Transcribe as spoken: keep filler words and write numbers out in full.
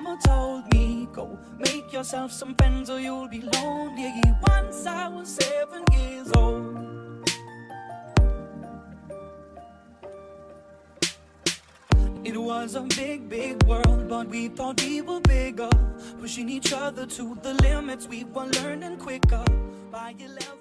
mama told me, go make yourself some friends or you'll be lonely. Once I was seven years old. It was a big, big world, but we thought we were bigger, pushing each other to the limits. We were learning quicker. By eleven